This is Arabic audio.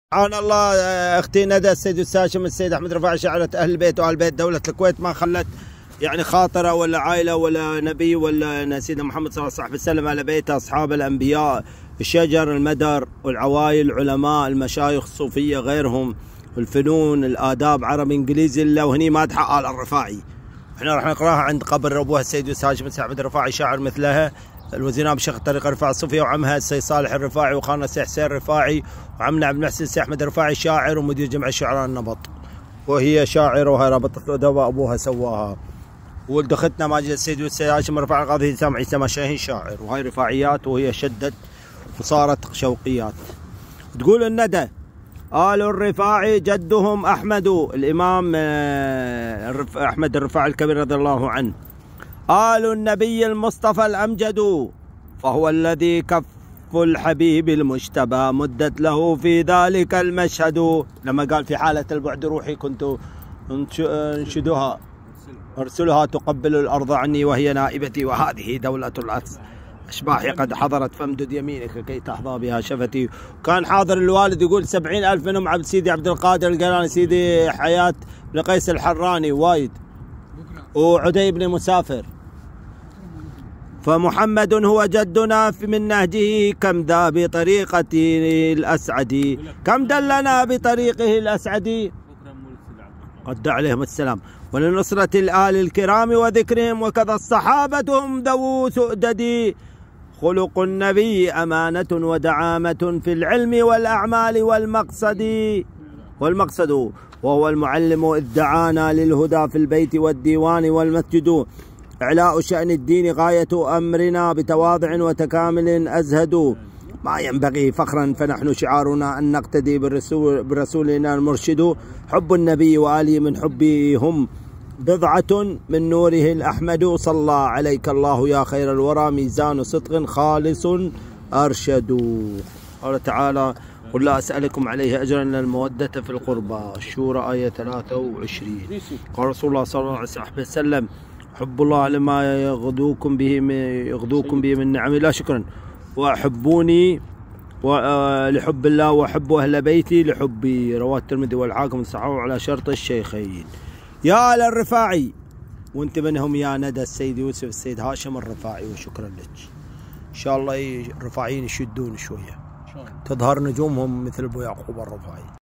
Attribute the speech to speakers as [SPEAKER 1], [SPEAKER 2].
[SPEAKER 1] سبحان الله. اختي ندى السيد الساشم السيد احمد رفاعي شاعرة اهل البيت واهل بيت دولة الكويت ما خلت يعني خاطره ولا عائله ولا نبي ولا سيدنا محمد صلى الله عليه وسلم على بيته، اصحاب الانبياء، الشجر، المدر والعوائل، العلماء، المشايخ الصوفيه، غيرهم، الفنون، الاداب، عربي انجليزي، الا وهني مادحه ال الرفاعي. احنا راح نقراها عند قبر ابوها السيد الساشم السيد احمد الرفاعي شاعر مثلها، الوزير نائب شيخ الطريقه الرفاعي الصوفيه، وعمها السيد صالح الرفاعي، وخالنا السيد حسين الرفاعي، وعمنا عبد المحسن السيد احمد الرفاعي شاعر ومدير جمعيه شعراء النبط، وهي شاعره وهي رابطه الادب ابوها سواها. ولد اختنا ماجد السيد والسيد هاشم الرفاعي القاضي هشام عيسى مشاهين شاعر، وهاي رفاعيات وهي شدت وصارت شوقيات. تقول الندى: آل الرفاعي جدهم أحمد، الإمام أحمد الرفاعي الكبير رضي الله عنه. آل النبي المصطفى الأمجد، فهو الذي كف الحبيب المجتبى مدت له في ذلك المشهد. لما قال في حالة البعد روحي كنت انشدها ارسلها تقبل الأرض عني وهي نائبتي، وهذه دولة الأشباح قد حضرت فامدد يمينك كي تحظى بها شفتي. وكان حاضر الوالد يقول 70,000 منهم عبد سيدي عبد القادر القيلاني، سيدي حياة بن قيس الحراني وايد، وعدي بن مسافر. فمحمد هو جدنا من نهجه، كم ذا بطريقته الأسعد، كم دلنا بطريقه الأسعد، قد عليهم السلام. ولنصرة الآل الكرام وذكرهم، وكذا الصحابة هم ذو سؤدد. خلق النبي أمانة ودعامة في العلم والأعمال والمقصد، وهو المعلم إذ دعانا للهدى في البيت والديوان والمسجد. إعلاء شأن الدين غاية أمرنا، بتواضع وتكامل أزهد. ما ينبغي فخرا فنحن شعارنا أن نقتدي برسولنا المرشد. حب النبي وآله من حبهم بضعة من نوره الأحمد. صلى عليك الله يا خير الورى، ميزان صدق خالص أرشد. قال تعالى: قل لا أسألكم عليه أجرا إلا المودة في القربى. الشورى آية 23. قال رسول الله صلى الله عليه وسلم: حب الله لما يغدوكم به من نعمه لا شكرا، وأحبوني لحب الله، وأحب أهل بيتي لحبي. رواه الترمذي والحاكم صححه على شرط الشيخين. يا آل الرفاعي، وانت منهم يا ندى السيد يوسف السيد هاشم الرفاعي، وشكرا لك. ان شاء الله الرفاعيين يشدون شويه، تظهر نجومهم مثل ابو يعقوب الرفاعي.